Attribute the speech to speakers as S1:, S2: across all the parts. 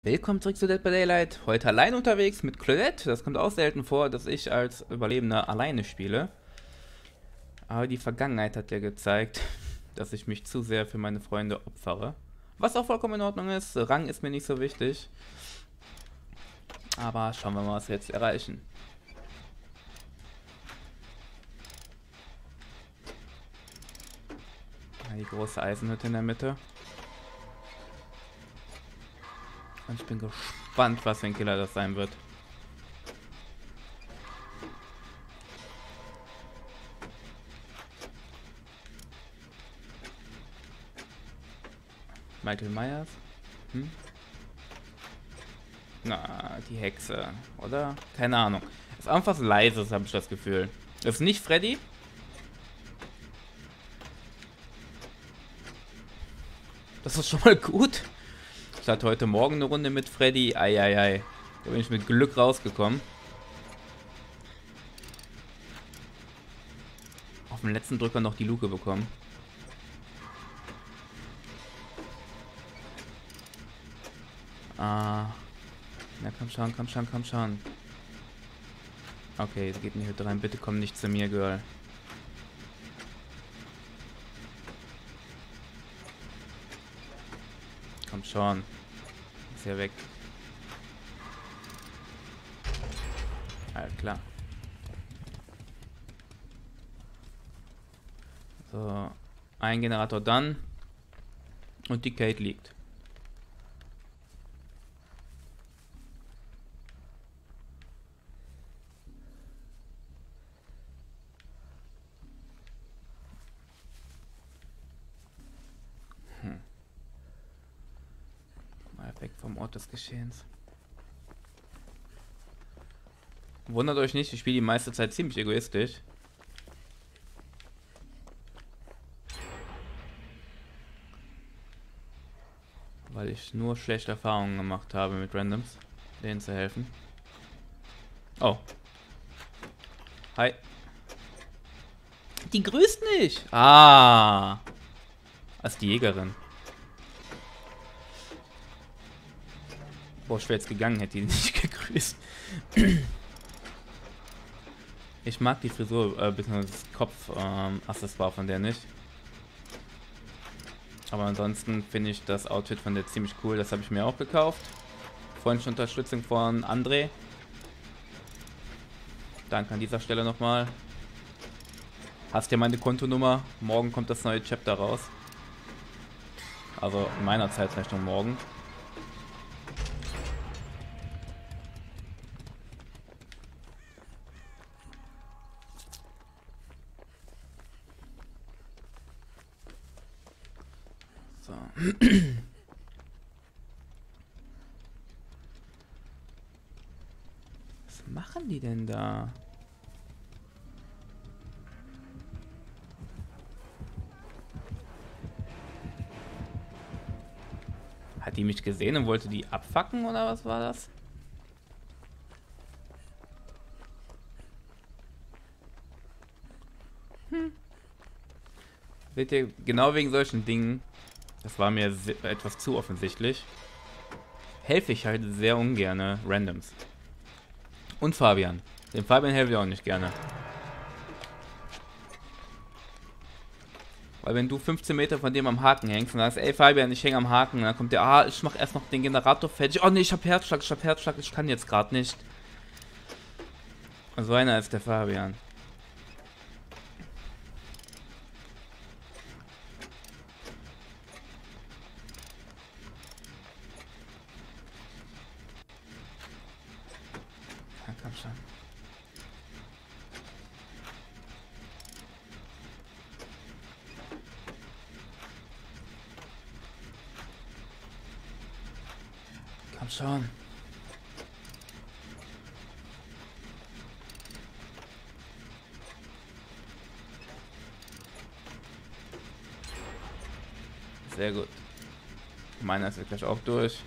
S1: Willkommen zurück zu Dead by Daylight. Heute allein unterwegs mit Claudette. Das kommt auch selten vor, dass ich als Überlebender alleine spiele. Aber die Vergangenheit hat ja gezeigt, dass ich mich zu sehr für meine Freunde opfere. Was auch vollkommen in Ordnung ist. Rang ist mir nicht so wichtig. Aber schauen wir mal, was wir jetzt erreichen. Die große Eisenhütte in der Mitte. Und ich bin gespannt, was für ein Killer das sein wird. Michael Myers? Na, die Hexe, oder? Keine Ahnung. Ist einfach leises, habe ich das Gefühl. Ist nicht Freddy. Das ist schon mal gut. Ich hatte heute Morgen eine Runde mit Freddy. Eieiei. Da bin ich mit Glück rausgekommen. Auf dem letzten Drücker noch die Luke bekommen. Na, komm schon, komm schon, komm schon. Okay, jetzt geht in die Hütte rein. Bitte komm nicht zu mir, Girl. Komm schon. Ist ja weg. Alles klar. So. Ein Generator dann. Und die Kate liegt. Mal weg vom Ort des Geschehens. Wundert euch nicht, ich spiele die meiste Zeit ziemlich egoistisch. Weil ich nur schlechte Erfahrungen gemacht habe mit Randoms, denen zu helfen. Oh. Hi. Die grüßt nicht. Ah. Als die Jägerin. Boah, ich wäre jetzt gegangen, hätte die nicht gegrüßt. Ich mag die Frisur, bzw. das Kopf-Accessoire von der nicht. Aber ansonsten finde ich das Outfit von der ziemlich cool. Das habe ich mir auch gekauft. Freundliche Unterstützung von André. Danke an dieser Stelle nochmal. Hast ja meine Kontonummer. Morgen kommt das neue Chapter raus. Also in meiner Zeitrechnung morgen. So. Was machen die denn da? Hat die mich gesehen und wollte die abfacken oder was war das? Seht ihr, genau wegen solchen Dingen, das war mir etwas zu offensichtlich, helfe ich halt sehr ungerne Randoms. Und Fabian. Dem Fabian helfe ich auch nicht gerne. Weil wenn du 15 Meter von dem am Haken hängst und sagst, ey Fabian, ich hänge am Haken, dann kommt der, ich mach erst noch den Generator fertig. Oh ne, ich hab Herzschlag, ich kann jetzt gerade nicht. So einer ist der Fabian. Ja, komm schon. Komm schon. Sehr gut. Meiner ist jetzt gleich auch durch.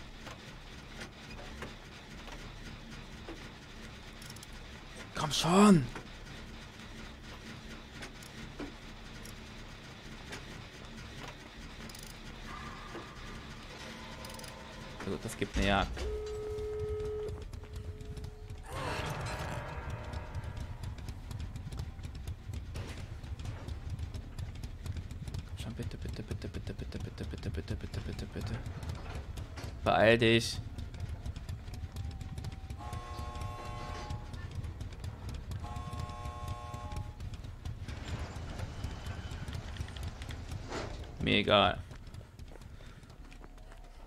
S1: Komm schon. Also das gibt eine Ja. Schon bitte, bitte, bitte, bitte, bitte, bitte, bitte, bitte, bitte, bitte, bitte. Beeil dich. Mir egal.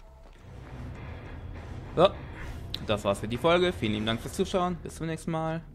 S1: So, das war's für die Folge. Vielen lieben Dank fürs Zuschauen. Bis zum nächsten Mal.